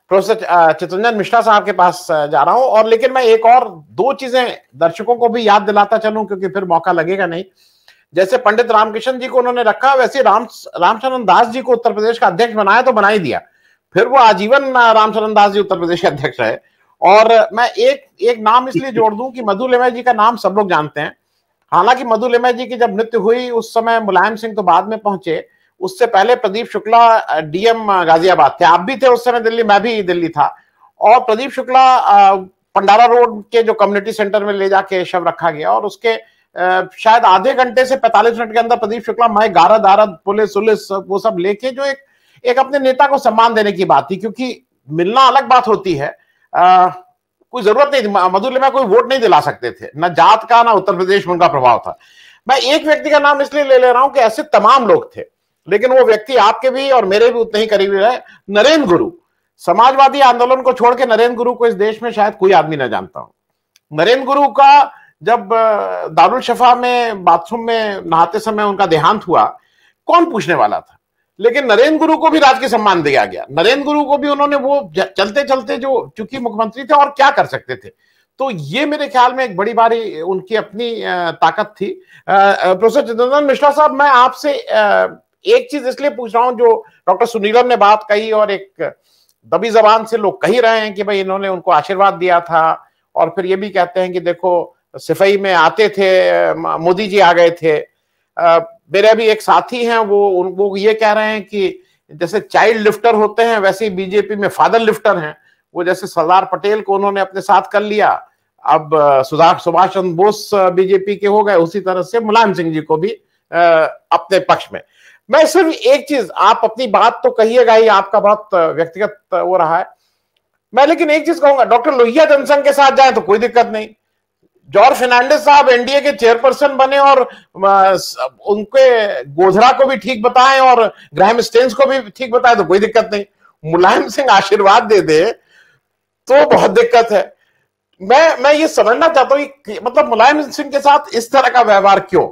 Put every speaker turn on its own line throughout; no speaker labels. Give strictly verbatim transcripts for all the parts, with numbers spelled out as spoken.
Professor Chitranjan Mishra साहब के पास जा रहा हूं, और लेकिन मैं एक और दो चीजें दर्शकों को भी याद दिलाता चलूं, क्योंकि फिर मौका लगेगा नहीं। जैसे पंडित रामकृष्ण जी को उन्होंने रखा, वैसे राम रामचरण दास जी को उत्तर प्रदेश का अध्यक्ष बनाया तो बना ही दिया, फिर वो आजीवन रामचरण दास जी उत्तर प्रदेश के अध्यक्ष रहे। और मैं एक एक नाम इसलिए जोड़ दूं कि मधु लिमय जी का नाम सब लोग जानते हैं। हालांकि मधु लिमय जी की जब मृत्यु हुई उस समय मुलायम सिंह तो बाद में पहुंचे, उससे पहले प्रदीप शुक्ला डीएम गाजियाबाद थे, आप भी थे उस समय दिल्ली, मैं भी दिल्ली था। और प्रदीप शुक्ला पंडारा रोड के जो कम्युनिटी सेंटर में ले जाके शव रखा गया, और उसके शायद आधे घंटे से पैंतालीस मिनट के अंदर प्रदीप शुक्ला मैं गारद दारद पुलिस उलिस वो सब लेके, जो एक एक अपने नेता को सम्मान देने की बात थी, क्योंकि मिलना अलग बात होती है, आ, कोई जरूरत नहीं थी, मधु लिमय कोई वोट नहीं दिला सकते थे, ना जात का ना उत्तर प्रदेश में उनका प्रभाव था। मैं एक व्यक्ति का नाम इसलिए ले ले रहा हूं कि ऐसे तमाम लोग थे, लेकिन वो व्यक्ति आपके भी और मेरे भी उतने ही करीबी रहे, नरेंद्र गुरु। समाजवादी आंदोलन को छोड़ के नरेंद्र गुरु को इस देश में शायद कोई आदमी ना जानता हो। नरेंद्र गुरु का जब दारुल शफा में बाथरूम में नहाते समय उनका देहांत हुआ, कौन पूछने वाला था, लेकिन नरेंद्र गुरु को भी राजकीय सम्मान दिया गया। नरेंद्र गुरु को भी उन्होंने, वो चलते चलते जो चूंकि मुख्यमंत्री थे और क्या कर सकते थे, तो ये मेरे ख्याल में एक बड़ी बारी उनकी अपनी ताकत थी। प्रोफेसर चितरंजन मिश्रा साहब, मैं आपसे एक चीज इसलिए पूछ रहा हूं, जो डॉक्टर सुनीलम ने बात कही और एक दबी जबान से लोग कह रहे हैं कि भाई इन्होंने उनको आशीर्वाद दिया था, और फिर ये भी कहते हैं कि देखो सिफाई में आते थे, मोदी जी आ गए थे। आ, मेरे अभी एक साथी हैं, वो वो ये कह रहे हैं कि जैसे चाइल्ड लिफ्टर होते हैं वैसे ही बीजेपी में फादर लिफ्टर हैं। वो जैसे सरदार पटेल को उन्होंने अपने साथ कर लिया, अब सुभाष सुभाष चंद्र बोस बीजेपी के हो गए, उसी तरह से मुलायम सिंह जी को भी आ, अपने पक्ष में। मैं सिर्फ एक चीज, आप अपनी बात तो कहिएगा ही, आपका बहुत व्यक्तिगत वो रहा है, मैं लेकिन एक चीज कहूंगा, डॉक्टर लोहिया जनसंघ के साथ जाए तो कोई दिक्कत नहीं, जॉर्ज फर्नांडिस साहब एनडीए के चेयरपर्सन बने और उनके गोधरा को भी ठीक बताएं और ग्राहम स्टेन्स को भी ठीक बताएं तो कोई दिक्कत नहीं, मुलायम सिंह आशीर्वाद दे दे तो बहुत दिक्कत है। मैं मैं ये समझना चाहता हूं कि मतलब मुलायम सिंह के साथ इस तरह का व्यवहार क्यों?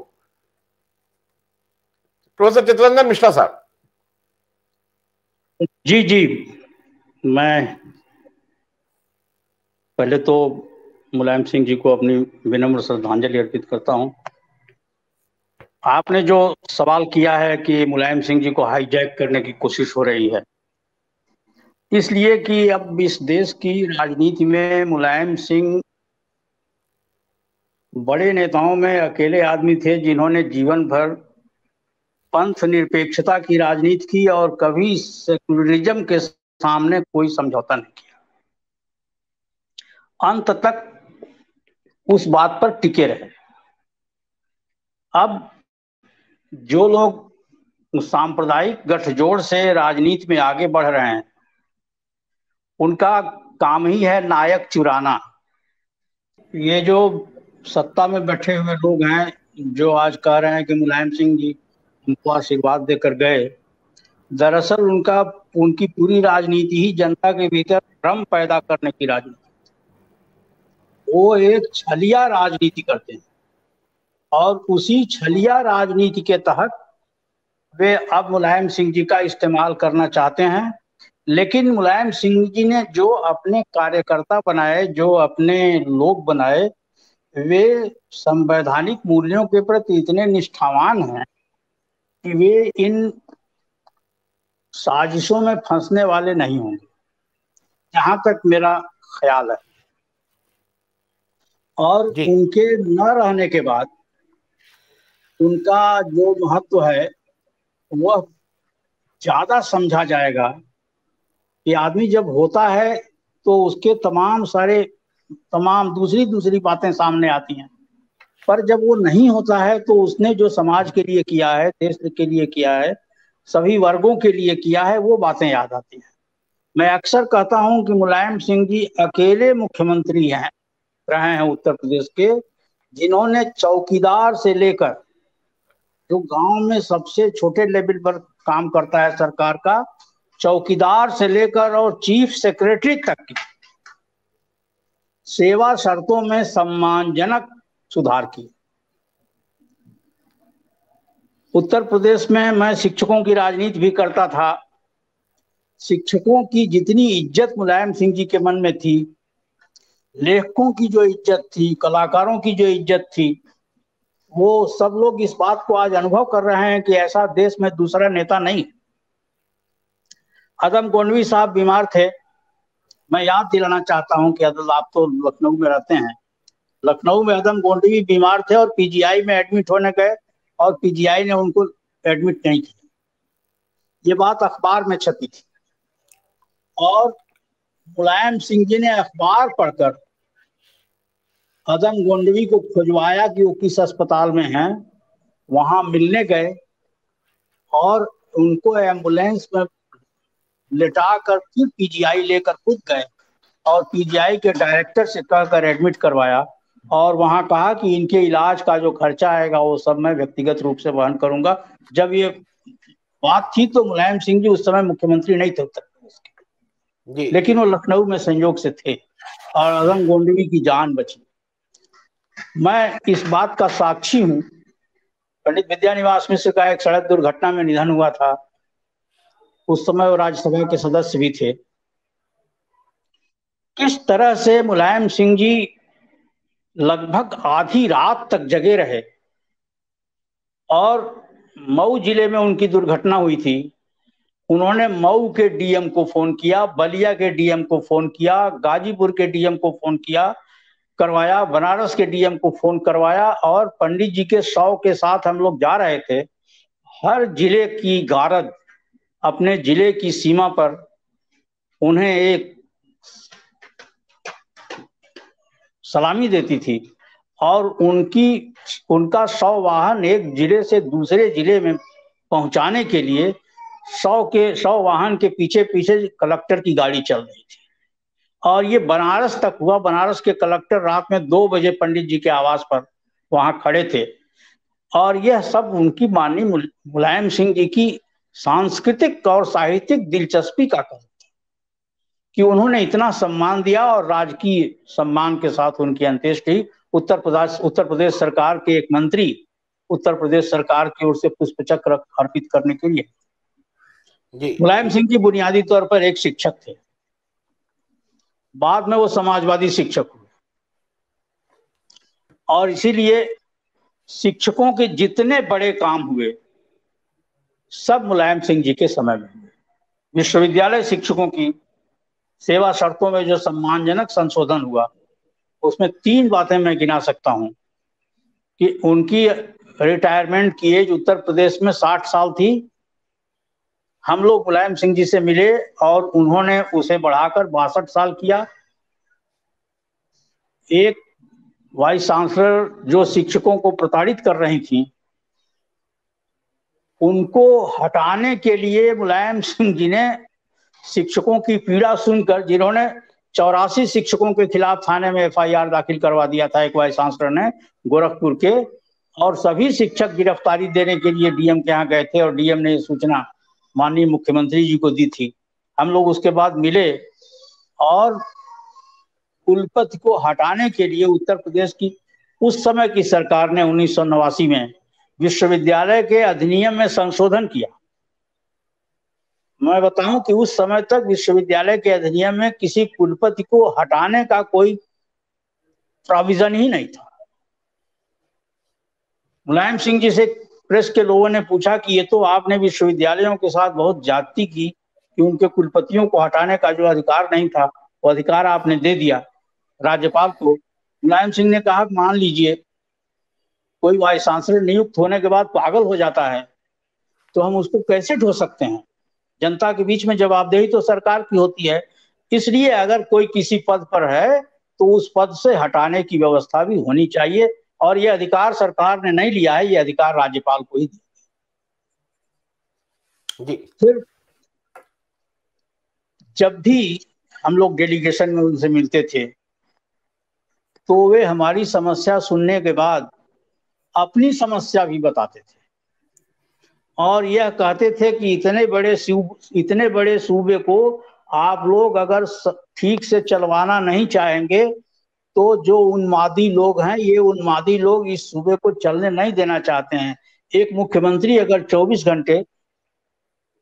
प्रोफेसर चितरंजन मिश्रा साहब।
जी जी, मैं पहले तो मुलायम सिंह जी को अपनी विनम्र श्रद्धांजलि अर्पित करता हूं। आपने जो सवाल किया है कि मुलायम सिंह जी को हाईजैक करने की कोशिश हो रही है, इसलिए कि अब इस देश की राजनीति में मुलायम सिंह बड़े नेताओं में अकेले आदमी थे जिन्होंने जीवन भर पंथ निरपेक्षता की राजनीति की और कभी सेक्युलरिज्म के सामने कोई समझौता नहीं किया, अंत तक उस बात पर टिके रहे। अब जो लोग सांप्रदायिक गठजोड़ से राजनीति में आगे बढ़ रहे हैं, उनका काम ही है नायक चुराना। ये जो सत्ता में बैठे हुए लोग हैं जो आज कह रहे हैं कि मुलायम सिंह जी उनको आशीर्वाद देकर गए, दरअसल उनका उनकी पूरी राजनीति ही जनता के भीतर भ्रम पैदा करने की राजनीति। वो एक छलिया राजनीति करते हैं और उसी छलिया राजनीति के तहत वे अब मुलायम सिंह जी का इस्तेमाल करना चाहते हैं। लेकिन मुलायम सिंह जी ने जो अपने कार्यकर्ता बनाए, जो अपने लोग बनाए, वे संवैधानिक मूल्यों के प्रति इतने निष्ठावान हैं कि वे इन साजिशों में फंसने वाले नहीं होंगे, जहां तक मेरा ख्याल है। और उनके न रहने के बाद उनका जो महत्व है वह ज्यादा समझा जाएगा कि आदमी जब होता है तो उसके तमाम सारे तमाम दूसरी दूसरी बातें सामने आती हैं, पर जब वो नहीं होता है तो उसने जो समाज के लिए किया है, देश के लिए किया है, सभी वर्गों के लिए किया है, वो बातें याद आती हैं। मैं अक्सर कहता हूं कि मुलायम सिंह जी अकेले मुख्यमंत्री हैं रहे हैं उत्तर प्रदेश के, जिन्होंने चौकीदार से लेकर, जो गांव में सबसे छोटे लेवल पर काम करता है सरकार का, चौकीदार से लेकर और चीफ सेक्रेटरी तक की सेवा शर्तों में सम्मानजनक सुधार किए। उत्तर प्रदेश में मैं शिक्षकों की राजनीति भी करता था शिक्षकों की जितनी इज्जत मुलायम सिंह जी के मन में थी, लेखकों की जो इज्जत थी, कलाकारों की जो इज्जत थी, वो सब लोग इस बात को आज अनुभव कर रहे हैं कि ऐसा देश में दूसरा नेता नहीं। अदम गोंडवी साहब बीमार थे। मैं याद दिलाना चाहता हूं कि अदल आप तो लखनऊ में रहते हैं, लखनऊ में अदम गोंडवी बीमार थे और पीजीआई में एडमिट होने गए और पीजीआई ने उनको एडमिट नहीं किया। ये बात अखबार में छपी थी और मुलायम सिंह जी ने अखबार पढ़कर अदम गोंडवी को खुजवाया कि वो किस अस्पताल में हैं, वहां मिलने गए और उनको एम्बुलेंस में लेटा कर फिर पीजीआई लेकर खुद गए और पीजीआई के डायरेक्टर से कहकर एडमिट करवाया और वहां कहा कि इनके इलाज का जो खर्चा आएगा वो सब मैं व्यक्तिगत रूप से वहन करूंगा। जब ये बात थी तो मुलायम सिंह जी उस समय मुख्यमंत्री नहीं थे उत्तर प्रदेश के, लेकिन वो लखनऊ में संयोग से थे और अदम गोंडवी की जान बची। मैं इस बात का साक्षी हूं। पंडित विद्यानिवास मिश्र का एक सड़क दुर्घटना में निधन हुआ था, उस समय वो राज्यसभा के सदस्य भी थे। किस तरह से मुलायम सिंह जी लगभग आधी रात तक जगे रहे और मऊ जिले में उनकी दुर्घटना हुई थी। उन्होंने मऊ के डीएम को फोन किया, बलिया के डीएम को फोन किया, गाजीपुर के डीएम को फोन किया करवाया, बनारस के डीएम को फोन करवाया और पंडित जी के शव के साथ हम लोग जा रहे थे। हर जिले की गारद अपने जिले की सीमा पर उन्हें एक सलामी देती थी और उनकी उनका शव वाहन एक जिले से दूसरे जिले में पहुंचाने के लिए शव के शव वाहन के पीछे पीछे कलेक्टर की गाड़ी चल रही थी और ये बनारस तक हुआ। बनारस के कलेक्टर रात में दो बजे पंडित जी के आवास पर वहां खड़े थे और यह सब उनकी माननीय मुलायम सिंह जी की सांस्कृतिक और साहित्यिक दिलचस्पी का कारण था कि उन्होंने इतना सम्मान दिया और राजकीय सम्मान के साथ उनकी अंत्येष्टि उत्तर प्रदेश उत्तर प्रदेश सरकार के एक मंत्री उत्तर प्रदेश सरकार की ओर से पुष्प चक्र अर्पित करने के लिए। मुलायम सिंह जी बुनियादी तौर पर एक शिक्षक थे, बाद में वो समाजवादी शिक्षक हुए और इसीलिए शिक्षकों के जितने बड़े काम हुए सब मुलायम सिंह जी के समय में हुए। विश्वविद्यालय शिक्षकों की सेवा शर्तों में जो सम्मानजनक संशोधन हुआ उसमें तीन बातें मैं गिना सकता हूं कि उनकी रिटायरमेंट की एज उत्तर प्रदेश में साठ साल थी। हम लोग मुलायम सिंह जी से मिले और उन्होंने उसे बढ़ाकर बासठ साल किया। एक वाइस चांसलर जो शिक्षकों को प्रताड़ित कर रही थी उनको हटाने के लिए मुलायम सिंह जी ने शिक्षकों की पीड़ा सुनकर, जिन्होंने चौरासी शिक्षकों के खिलाफ थाने में एफआईआर दाखिल करवा दिया था एक वाइस चांसलर ने गोरखपुर के, और सभी शिक्षक गिरफ्तारी देने के लिए डीएम के यहाँ गए थे और डीएम ने सूचना माननीय मुख्यमंत्री जी को दी थी। हम लोग उसके बाद मिले और कुलपति को हटाने के लिए उत्तर प्रदेश की उस समय की सरकार ने उन्नीस सौ नवासी में विश्वविद्यालय के अधिनियम में संशोधन किया। मैं बताऊं कि उस समय तक विश्वविद्यालय के अधिनियम में किसी कुलपति को हटाने का कोई प्रोविजन ही नहीं था। मुलायम सिंह जी से प्रेस के लोगों ने पूछा कि ये तो आपने विश्वविद्यालयों के साथ बहुत ज्यादती की कि उनके कुलपतियों को हटाने का जो अधिकार नहीं था वो अधिकार आपने दे दिया राज्यपाल को। मुलायम सिंह ने कहा मान लीजिए कोई वाइस चांसलर नियुक्त होने के बाद पागल हो जाता है तो हम उसको कैसे ढो सकते हैं। जनता के बीच में जवाबदेही तो सरकार की होती है, इसलिए अगर कोई किसी पद पर है तो उस पद से हटाने की व्यवस्था भी होनी चाहिए और ये अधिकार सरकार ने नहीं लिया है, ये अधिकार राज्यपाल को ही दिया। फिर जब भी हम लोग डेलीगेशन में उनसे मिलते थे तो वे हमारी समस्या सुनने के बाद अपनी समस्या भी बताते थे और यह कहते थे कि इतने बड़े इतने बड़े सूबे को आप लोग अगर ठीक से चलवाना नहीं चाहेंगे तो जो उन्मादी लोग हैं, ये उन्मादी लोग इस सूबे को चलने नहीं देना चाहते हैं। एक मुख्यमंत्री अगर चौबीस घंटे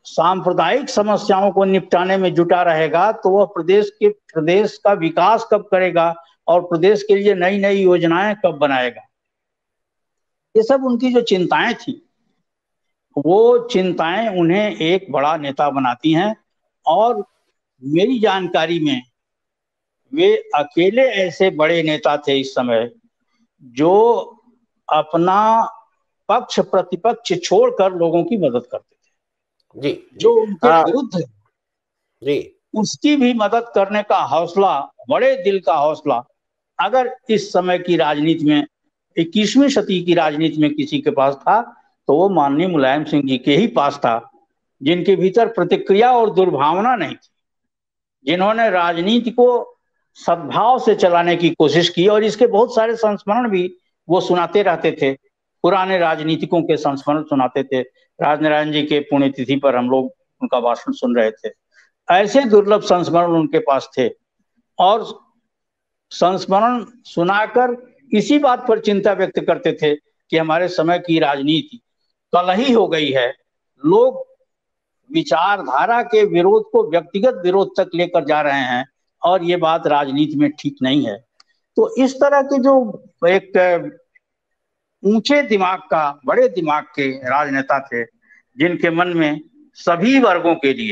सांप्रदायिक समस्याओं को निपटाने में जुटा रहेगा तो वह प्रदेश के प्रदेश का विकास कब करेगा और प्रदेश के लिए नई नई योजनाएं कब बनाएगा। ये सब उनकी जो चिंताएं थी, वो चिंताएं उन्हें एक बड़ा नेता बनाती हैं। और मेरी जानकारी में वे अकेले ऐसे बड़े नेता थे इस समय जो अपना पक्ष प्रतिपक्ष छोड़कर लोगों की मदद करते थे।
जी, जी।
जो उनके विरुद्ध जी उसकी भी मदद करने का हौसला, बड़े दिल का हौसला अगर इस समय की राजनीति में, इक्कीसवीं सदी की राजनीति में किसी के पास था तो वो माननीय मुलायम सिंह जी के ही पास था, जिनके भीतर प्रतिक्रिया और दुर्भावना नहीं थी, जिन्होंने राजनीति को सद्भाव से चलाने की कोशिश की। और इसके बहुत सारे संस्मरण भी वो सुनाते रहते थे, पुराने राजनीतिकों के संस्मरण सुनाते थे। राजनारायण जी के पुण्यतिथि पर हम लोग उनका भाषण सुन रहे थे। ऐसे दुर्लभ संस्मरण उनके पास थे और संस्मरण सुनाकर इसी बात पर चिंता व्यक्त करते थे कि हमारे समय की राजनीति कलही हो गई है, लोग विचारधारा के विरोध को व्यक्तिगत विरोध तक लेकर जा रहे हैं और ये बात राजनीति में ठीक नहीं है। तो इस तरह के जो एक ऊंचे दिमाग का, बड़े दिमाग के राजनेता थे, जिनके मन में सभी वर्गों के लिए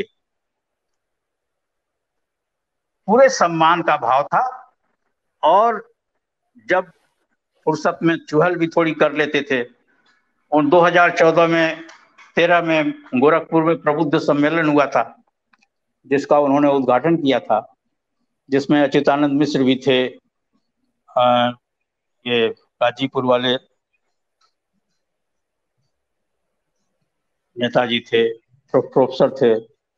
पूरे सम्मान का भाव था और जब फुर्सत में चुहल भी थोड़ी कर लेते थे। और दो हज़ार चौदह में तेरह में गोरखपुर में प्रबुद्ध सम्मेलन हुआ था, जिसका उन्होंने उद्घाटन किया था, जिसमें अच्युतानंद मिश्र भी थे, आ, ये गाजीपुर वाले नेताजी थे, प्रोफेसर थे।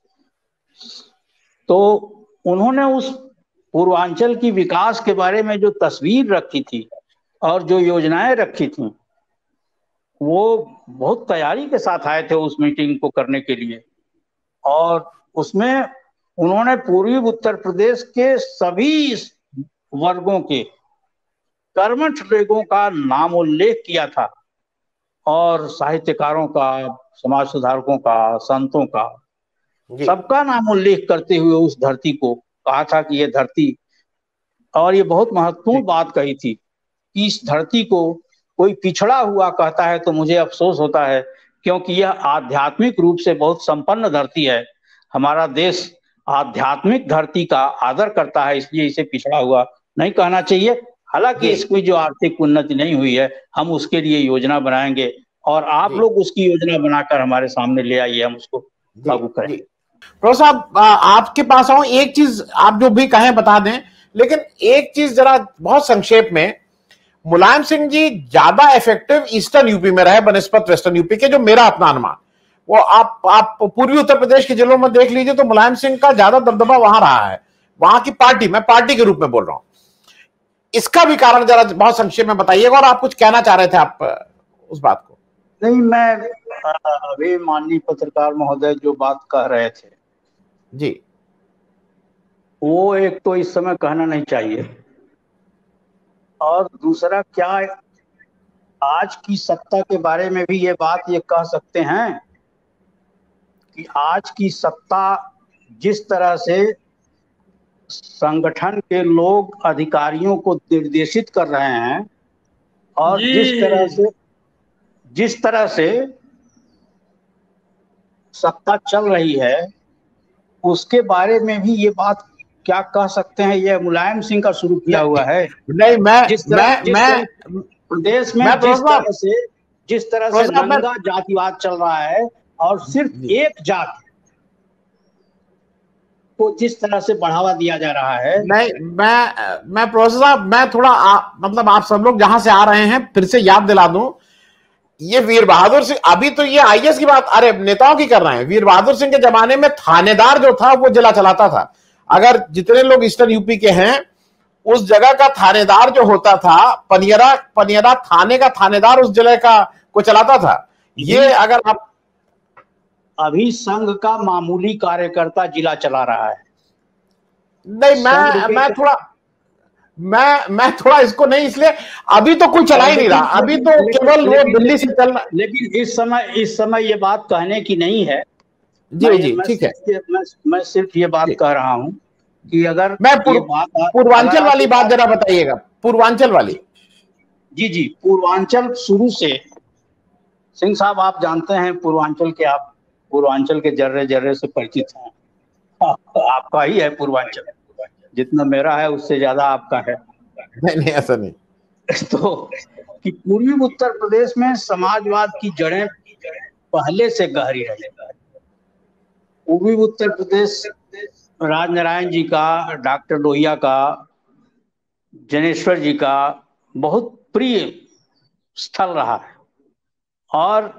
तो उन्होंने उस पूर्वांचल की विकास के बारे में जो तस्वीर रखी थी और जो योजनाएं रखी थी, वो बहुत तैयारी के साथ आए थे उस मीटिंग को करने के लिए। और उसमें उन्होंने पूर्वी उत्तर प्रदेश के सभी वर्गों के कर्मठ लोगों का नाम उल्लेख किया था और साहित्यकारों का, समाज सुधारकों का, संतों का, सबका नाम उल्लेख करते हुए उस धरती को कहा था कि ये धरती, और ये बहुत महत्वपूर्ण बात कही थी कि इस धरती को कोई पिछड़ा हुआ कहता है तो मुझे अफसोस होता है, क्योंकि यह आध्यात्मिक रूप से बहुत संपन्न धरती है। हमारा देश आध्यात्मिक धरती का आदर करता है, इसलिए इसे पिछड़ा हुआ नहीं कहना चाहिए। हालांकि इसकी जो आर्थिक उन्नति नहीं हुई है, हम उसके लिए योजना बनाएंगे और आप लोग उसकी योजना बनाकर हमारे सामने ले आइए, हम उसको लागू करें।
प्रोफेसर साहब, आपके पास आऊं, एक चीज आप जो भी कहें बता दें, लेकिन एक चीज जरा बहुत संक्षेप में, मुलायम सिंह जी ज्यादा इफेक्टिव ईस्टर्न यूपी में रहे बनस्पत वेस्टर्न यूपी के, जो मेरा अपना अनुमान, वो आप आप पूर्वी उत्तर प्रदेश के जिलों में देख लीजिए तो मुलायम सिंह का ज्यादा दबदबा वहां रहा है, वहां की पार्टी, मैं पार्टी के रूप में बोल रहा हूं। इसका भी कारण जरा बहुत संक्षेप में बताइएगा। और आप कुछ कहना चाह रहे थे आप उस बात को?
नहीं, मैं अभी माननीय पत्रकार महोदय जो बात कह रहे थे
जी,
वो एक तो इस समय कहना नहीं चाहिए, और दूसरा क्या आज की सत्ता के बारे में भी ये बात ये कह सकते हैं कि आज की सत्ता जिस तरह से संगठन के लोग अधिकारियों को निर्देशित कर रहे हैं और जिस तरह से जिस तरह से सत्ता चल रही है, उसके बारे में भी ये बात क्या कह सकते हैं, ये मुलायम सिंह का शुरू किया हुआ है।
नहीं, मैं
जिस तरह,
मैं
जिस
मैं
प्रदेश में जिस तरह से जिस तरह से नंगा जातिवाद चल रहा है और सिर्फ एक जात को जिस तरह से बढ़ावा दिया जा रहा है।
नहीं, मैं मैं प्रोफेसर साहब, मैं थोड़ा आ, मतलब आप सब लोग जहां से आ रहे हैं फिर से याद दिला दूं, ये वीर बहादुर सिंह, अभी तो ये आईएएस की बात, अरे नेताओं की कर रहे हैं। वीर बहादुर सिंह के जमाने में थानेदार जो था वो जिला चलाता था। अगर जितने लोग ईस्टर्न यूपी के हैं, उस जगह का थानेदार जो होता था, पनियरा पनियरा थाने का थानेदार उस जिले का को चलाता था। ये अगर आप
अभी संघ का मामूली कार्यकर्ता जिला चला रहा है।
नहीं, मैं मैं थोड़ा मैं मैं थोड़ा इसको नहीं, इसलिए अभी तो कोई चला ही नहीं रहा, अभी तो केवल वो दिल्ली से चल रहा।
लेकिन इस समय इस समय ये बात कहने की नहीं है
जी जी ठीक है।
मैं मैं सिर्फ ये बात कह रहा हूँ कि अगर
मैं पूर्वांचल वाली बात जरा बताइएगा, पूर्वांचल वाली।
जी जी, पूर्वांचल शुरू से, सिंह साहब आप जानते हैं पूर्वांचल के, आप पूर्वांचल के जर्रे जर्रे से परिचित हैं। आपका ही है पूर्वांचल, जितना मेरा है उससे ज्यादा आपका है।
नहीं नहीं ऐसा नहीं।
तो कि पूर्वी उत्तर प्रदेश में समाजवाद की जड़ें पहले से गहरी रही। पूर्वी उत्तर प्रदेश राजनारायण जी का, डॉक्टर लोहिया का, जनेश्वर जी का बहुत प्रिय स्थल रहा है, और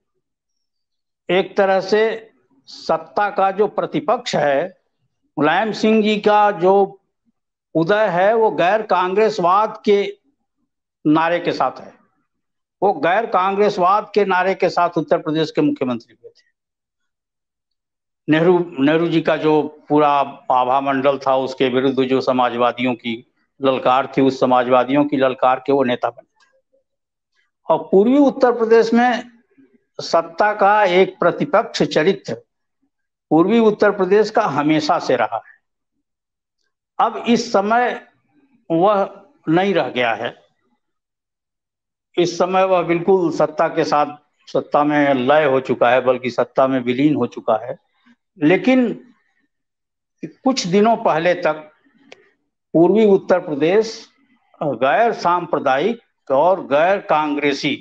एक तरह से सत्ता का जो प्रतिपक्ष है, मुलायम सिंह जी का जो उदय है वो गैर कांग्रेसवाद के नारे के साथ है। वो गैर कांग्रेसवाद के नारे के साथ उत्तर प्रदेश के मुख्यमंत्री हुए थे। नेहरू नेहरू जी का जो पूरा आभा मंडल था, उसके विरुद्ध जो समाजवादियों की ललकार थी, उस समाजवादियों की ललकार के वो नेता बने थे। और पूर्वी उत्तर प्रदेश में सत्ता का एक प्रतिपक्ष चरित्र पूर्वी उत्तर प्रदेश का हमेशा से रहा है। अब इस समय वह नहीं रह गया है। इस समय वह बिल्कुल सत्ता के साथ, सत्ता में लय हो चुका है, बल्कि सत्ता में विलीन हो चुका है। लेकिन कुछ दिनों पहले तक पूर्वी उत्तर प्रदेश गैर सांप्रदायिक और गैर कांग्रेसी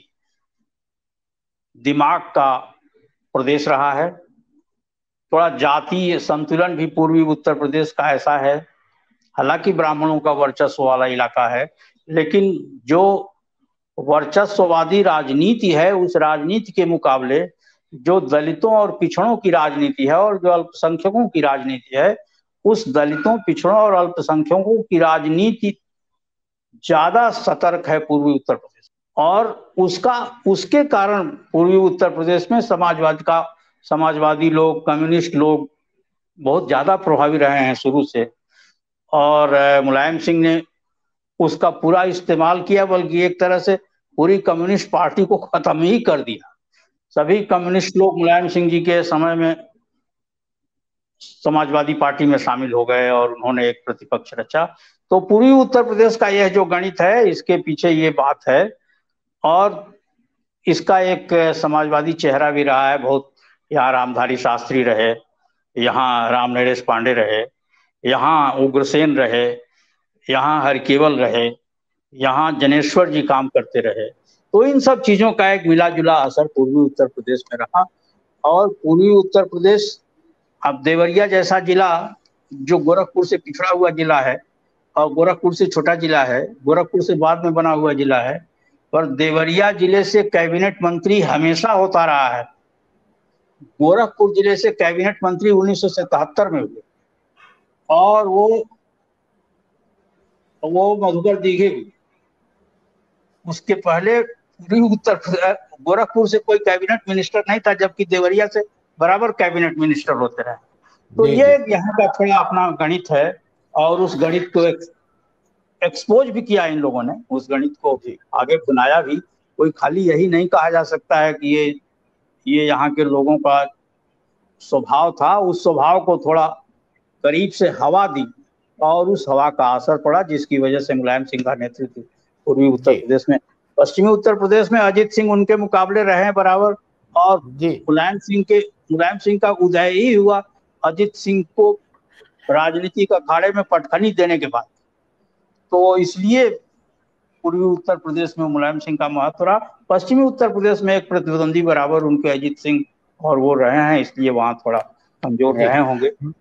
दिमाग का प्रदेश रहा है। थोड़ा जातीय संतुलन भी पूर्वी उत्तर प्रदेश का ऐसा है, हालांकि ब्राह्मणों का वर्चस्व वाला इलाका है, लेकिन जो वर्चस्ववादी राजनीति है, उस राजनीति के मुकाबले जो दलितों और पिछड़ों की राजनीति है और जो अल्पसंख्यकों की राजनीति है, उस दलितों, पिछड़ों और अल्पसंख्यकों की राजनीति ज्यादा सतर्क है पूर्वी उत्तर प्रदेश। और उसका उसके कारण पूर्वी उत्तर प्रदेश में समाजवाद का समाजवादी लोग, कम्युनिस्ट लोग बहुत ज्यादा प्रभावी रहे हैं शुरू से, और मुलायम सिंह ने उसका पूरा इस्तेमाल किया, बल्कि एक तरह से पूरी कम्युनिस्ट पार्टी को खत्म ही कर दिया। सभी कम्युनिस्ट लोग मुलायम सिंह जी के समय में समाजवादी पार्टी में शामिल हो गए और उन्होंने एक प्रतिपक्ष रचा। तो पूर्वी उत्तर प्रदेश का यह जो गणित है, इसके पीछे ये बात है, और इसका एक समाजवादी चेहरा भी रहा है बहुत। यहाँ रामधारी शास्त्री रहे, यहाँ राम नरेश पांडे रहे, यहाँ उग्रसेन रहे, यहाँ हरकेवल रहे, यहाँ जनेश्वर जी काम करते रहे। तो इन सब चीजों का एक मिला जुला असर पूर्वी उत्तर प्रदेश में रहा। और पूर्वी उत्तर प्रदेश, अब देवरिया जैसा जिला जो गोरखपुर से पिछड़ा हुआ जिला है और गोरखपुर से छोटा जिला है, गोरखपुर से बाद में बना हुआ जिला है, पर देवरिया जिले से कैबिनेट मंत्री हमेशा होता रहा है। गोरखपुर जिले से कैबिनेट मंत्री उन्नीस सौ सतहत्तर में हुए, और वो वो मधुकर दीघे भी। उसके पहले पूर्वी उत्तर प्रदेश, गोरखपुर से कोई कैबिनेट मिनिस्टर नहीं था, जबकि देवरिया से बराबर कैबिनेट मिनिस्टर होते रहे। तो ये यहाँ का थोड़ा अपना गणित है, और उस गणित को एक, एक्सपोज भी किया इन लोगों ने, उस गणित को आगे बनाया भी। कोई खाली यही नहीं कहा जा सकता है कि ये ये यहाँ के लोगों का स्वभाव था। उस स्वभाव को थोड़ा करीब से हवा दी, और उस हवा का असर पड़ा, जिसकी वजह से मुलायम सिंह का नेतृत्व पूर्वी उत्तर प्रदेश में। पश्चिमी उत्तर प्रदेश में अजीत सिंह उनके मुकाबले रहे हैं बराबर, और मुलायम सिंह के मुलायम सिंह का उदय ही हुआ अजीत सिंह को राजनीति का अखाड़े में पटखनी देने के बाद। तो इसलिए पूर्वी उत्तर प्रदेश में मुलायम सिंह का महत्व रहा। पश्चिमी उत्तर प्रदेश में एक प्रतिद्वंदी बराबर उनके अजीत सिंह और वो रहे हैं, इसलिए वहां थोड़ा कमजोर रहे होंगे।